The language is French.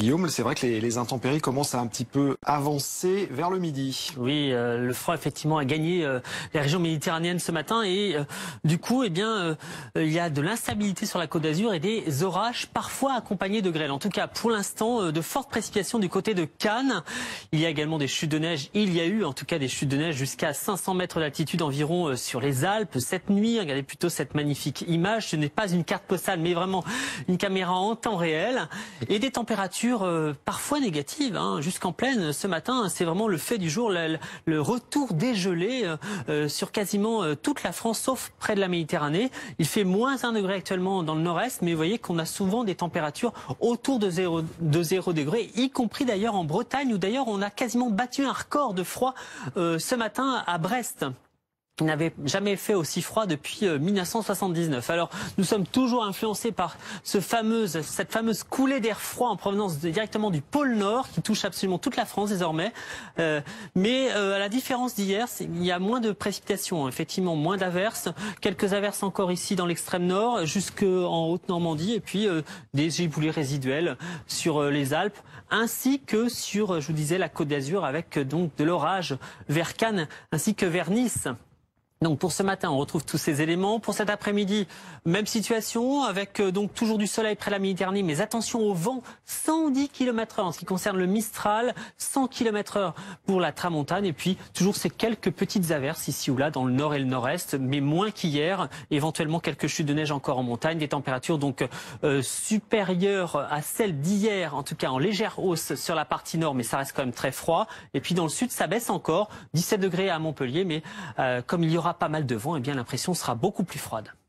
Guillaume, c'est vrai que les intempéries commencent à un petit peu avancer vers le midi. Oui, le froid effectivement a gagné les régions méditerranéennes ce matin et du coup, il y a de l'instabilité sur la Côte d'Azur et des orages parfois accompagnés de grêle. En tout cas, pour l'instant, de fortes précipitations du côté de Cannes. Il y a également des chutes de neige. Il y a eu en tout cas des chutes de neige jusqu'à 500 mètres d'altitude environ sur les Alpes cette nuit. Regardez plutôt cette magnifique image. Ce n'est pas une carte postale, mais vraiment une caméra en temps réel et des températures parfois négatives, jusqu'en pleine ce matin. C'est vraiment le fait du jour, le retour des gelées sur quasiment toute la France, sauf près de la Méditerranée. Il fait moins 1 degré actuellement dans le nord-est, mais vous voyez qu'on a souvent des températures autour de 0 degré, y compris d'ailleurs en Bretagne, où d'ailleurs on a quasiment battu un record de froid ce matin à Brest. Il n'avait jamais fait aussi froid depuis 1979. Alors, nous sommes toujours influencés par cette fameuse coulée d'air froid en provenance directement du pôle Nord, qui touche absolument toute la France désormais. Mais à la différence d'hier, il y a moins de précipitations, effectivement, moins d'averses. Quelques averses encore ici dans l'extrême nord, jusqu'en Haute-Normandie, et puis des giboulées résiduelles sur les Alpes, ainsi que sur, je vous disais, la Côte d'Azur, avec donc de l'orage vers Cannes, ainsi que vers Nice. Donc pour ce matin, on retrouve tous ces éléments. Pour cet après-midi, même situation, avec donc toujours du soleil près de la Méditerranée, mais attention au vent, 110 km/h en ce qui concerne le Mistral, 100 km/h pour la Tramontane, et puis toujours ces quelques petites averses ici ou là dans le nord et le nord-est, mais moins qu'hier. Éventuellement quelques chutes de neige encore en montagne, des températures donc supérieures à celles d'hier, en tout cas en légère hausse sur la partie nord, mais ça reste quand même très froid. Et puis dans le sud, ça baisse encore, 17 degrés à Montpellier, mais comme il y aura pas mal de vent, eh bien l'impression sera beaucoup plus froide.